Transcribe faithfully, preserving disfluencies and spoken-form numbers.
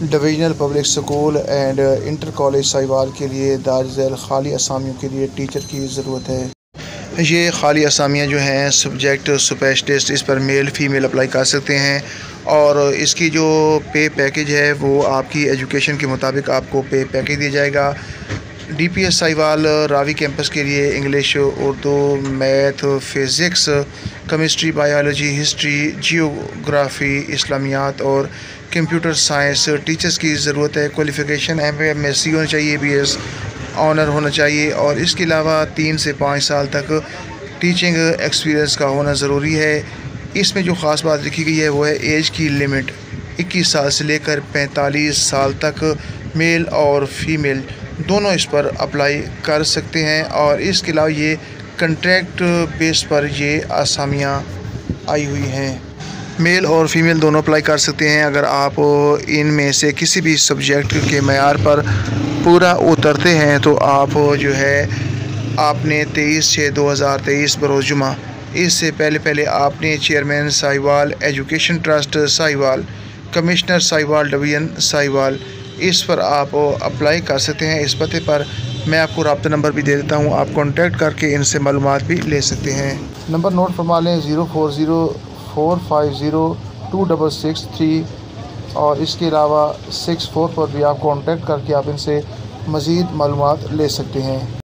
Divisional public school and inter college Sahiwal के लिए दार्ज़ैल खाली असामियों के लिए टीचर की ज़रूरत है। ये खाली असामियाँ जो हैं सब्जेक्ट स्पेशलिस्ट, इस पर मेल फ़ीमेल अप्लाई कर सकते हैं और इसकी जो पे पैकेज है वो आपकी एजुकेशन के मुताबिक आपको पे पैकेज दिया जाएगा। D P S Sahiwal Ravi campus के लिए English, Urdu, math, physics, chemistry, biology, history, geography, Islamiyat और कंप्यूटर साइंस टीचर्स की ज़रूरत है। क्वालिफ़िकेशन एम एस सी होना चाहिए, बी एस ऑनर होना चाहिए और इसके अलावा तीन से पाँच साल तक टीचिंग एक्सपीरियंस का होना ज़रूरी है। इसमें जो ख़ास बात लिखी गई है वो है एज की लिमिट इक्कीस साल से लेकर पैंतालीस साल तक मेल और फीमेल दोनों इस पर अप्लाई कर सकते हैं और इसके अलावा ये कंट्रैक्ट बेस पर ये आसामियाँ आई हुई हैं। मेल और फीमेल दोनों अप्लाई कर सकते हैं। अगर आप इनमें से किसी भी सब्जेक्ट के मयार पर पूरा उतरते हैं तो आप जो है आपने तेईस छः दो हज़ार तेईस बरोज़ जुमा इससे पहले पहले आपने chairman Sahiwal education trust Sahiwal, commissioner Sahiwal division Sahiwal, इस पर आप अप्लाई कर सकते हैं। इस पते पर मैं आपको रब्ता नंबर भी दे देता हूँ, आप कॉन्टैक्ट करके इनसे मालूमात भी ले सकते हैं। नंबर नोट फरमा लें, zero four zero four five zero two double six three और इसके अलावा सिक्स फोर पर भी आप कॉन्टैक्ट करके आप इनसे मज़ीद मालूमात ले सकते हैं।